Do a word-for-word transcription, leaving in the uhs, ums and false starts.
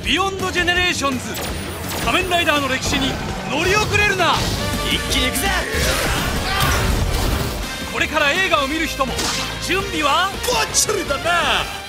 ビヨンドジェネレーションズ仮面ライダーの歴史に乗り遅れるな。 一気に行くぜ。 これから映画を見る人も準備はバッチリだな。